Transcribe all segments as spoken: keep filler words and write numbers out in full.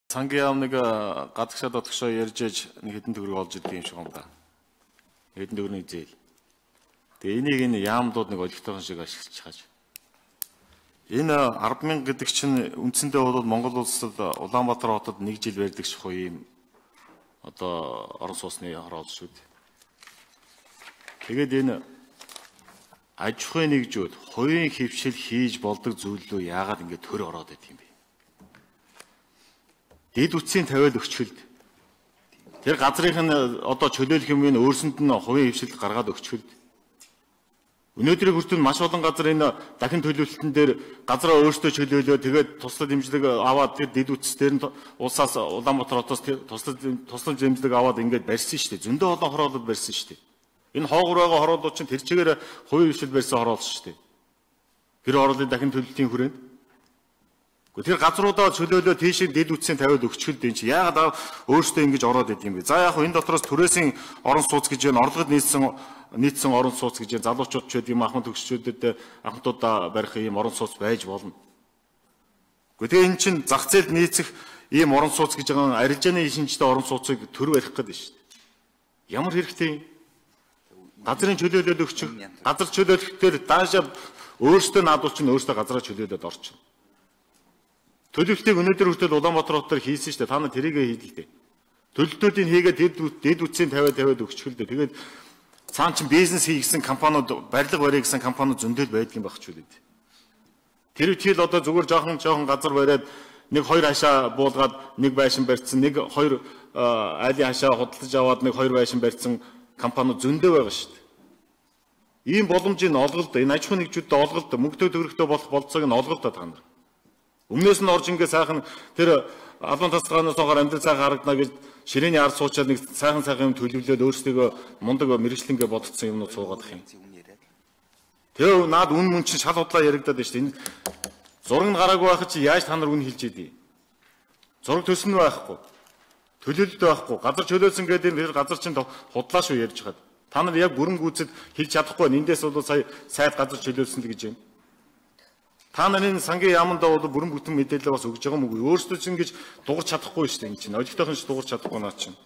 Сангийн яамныг гадагшаад одогшоо ярьж ээж нэг хэдэн төгрөг олж ирдэг юм шиг юм да. Хэдэн төгрөгийн зээл. Тэгээ энийг энэ яамдууд нэг олигтойхон шиг ашиглаж хааж. Энэ арба мянга гэдэг чинь үндсэндээ бол Монгол улсад Улаанбаатар хотод нэг жил барьдаг шихуу ийм одоо орон сууцны хороол шүү дээ. Тэгээд энэ аж ахуйн нэгжүүд хувийн хөвшил хийж болдог зүйлөө яагаад ингэ төр ороод байт юм бэ? Дэд үтсийн тавиал өгчхөлд тэр газрынх нь одоо чөлөөлөх юм ин өөрсөнд нь хувийн хөвшил гаргаад өгчхөлд өнөөдрийн хүртэл маш олон газар энэ дахин төлөвлөлтөн дээр газраа өөрсдөө чөлөөлөө тэгээд туслах дэмжлэг аваад тэр дэд үтс дээр нь улсаас Улаанбаатар хотоос туслах туслах дэмжлэг аваад ингээд барьсан шүү дээ. Зөндөө олон хороолууд барьсан шүү дээ. Энэ хоогор байгаа хороолууд чинь тэр чигээр хувийн хөвшил барьсан хороол шүү дээ. Тэр хороолын дахин төлөвлөлтийн хүрээнд тэр газруудаа чөлөөлөө тийшээ дэд үтсийн тавиад өгчхөлд энэ чи яагаад өөртөө ингэж ороод идэм бэ? За яг хөө энэ дотроос түрээсийн орон сууц гэж байна, орлогод нийцсэн нийцсэн орон сууц гэж байна. Залуучууд ч гэдэг юм ахмад төгсчүүдэд ахмадуудаа барих ийм орон сууц байж болно. Гэхдээ энэ чинь зах зээлд нийцэх ийм орон сууц гэж байгаа арилжааны шинжтэй орон сууцыг төр барих гэдэг шүү дээ. Ямар хэрэгтэй? Газрын чөлөөлөл өгчих, газар чөлөөлөлтөөр даашаа өөртөө наадуул чинь өөртөө газараа чөлөөлөд орчих. Төлөвлөлтийг өнөөдөр хүртэл Улаанбаатар хотоор хийсэн шүү дээ. Та нар тэрийгэ хийлээ. Төлөвлөлтүүдийг хийгээд дэд үтсийн тавиад тавиад өгчихвөл дээ. Тэгээд цаан чин бизнес хийгсэн компаниуд, барилга барья гэсэн компаниуд зөндөл байдаг юм багч үлээд. Тэр үеэл одоо зүгээр жоохон жоохон газар бариад нэг хоёр хашаа буулгаад нэг байшин барьсан, нэг хоёр айлын хашаа худалдаж аваад нэг хоёр байшин барьсан компаниуд зөндөө байгаа шүү дээ. Ийм боломжийг олголт, энэ аж ахуйн нэгжүүдэд олголт, мөнгөтэй төгрөгтэй болох болцоог нь олголт та нар. Өмнөөс нь орж ингээ сайхан тэр албан тасалгаанаас хойш амьдрал сайхан харагдана гэж ширээний ард суучаад нэг сайхан сайхан юм төлөвлөөд өөрсдөө мундаг мэрэгчлэнгээ бодцсон юмнууд суугаад их юм. Тэр наад үн мөн чинь шал худлаа яригадаад байна шүү дээ. Энэ зураг нь гараагүй байхад чи яаж та нар үн хэлж идэв? Зураг төсөн байхгүй. Төлөвлөлт байхгүй. Газар чөлөөлсөн гэдэг энэ газар чинь худлаа шүү ярьж хаад. Та нар яг бүрэн гүйцэд хэлж чадахгүй. Эндээс бол сая сайд газар чөлөөлсөн л гэж байна. Та нарын сангийн яамдаа бол бүрэн бүтэн мэдээлэл бас өгж байгаа юм уу? Өөрсдөө ч ингэж дуурч чадахгүй шүү дээ энэ чинь. Олигтойхон ч дуурч чадахгүй наа чинь.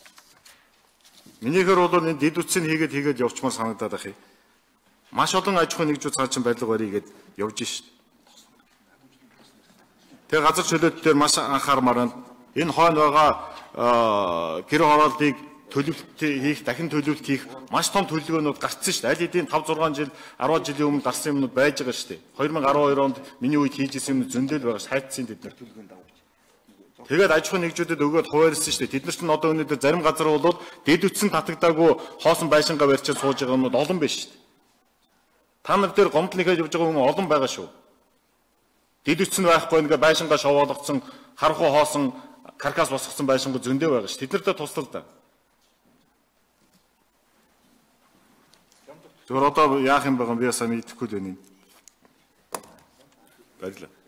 Минийхэр бол энэ дэд үтсийг хийгээд хийгээд явчмаар санагдаад ах юм. Маш олон аж ахуйн нэгжүүд цаа чин барилга барья гээд явж шүү дээ. Тэр газар чөлөөт дээр маш анхаармаар байна. Энэ хойно байгаа гэр хорооллыг төлөвлөлт хийх, дахин төлөвлөлт хийх маш том төлөвлөгөөнүүд гарцсан шүү дээ. Аль хэдийн тавь зургаан жил, арван жилийн өмнө гарсан юмнууд байж байгаа шүү дээ. две тысячи арван хоёр онд миний үед хийжсэн юмнууд зөндөл байгаа ш, хайцсан тэд нар. Тэгээд аж ахуйн нэгжүүдэд өгөөд хуваарлсан шүү дээ. Тэд нар ч одоо өнөөдөр зарим газар бол дэд үтсэн татагдаагүй хоосон байшингаа барьчаад сууж байгаа юмнууд олон байна шүү дээ. Та нар дээр гомдлынхаа явж байгаа хүн олон байгаа шүү. Дэд үтсэн байхгүй ингээ байшингаа шовоолгоцсон, хархуу хоосон, каркас босгосон байшингаа зөндөө байгаа ш. Тэд нартай туслал да. Зөвхөн одоо яах юм байгаа юм би ясаа мэдэхгүй л байна. Баярлалаа.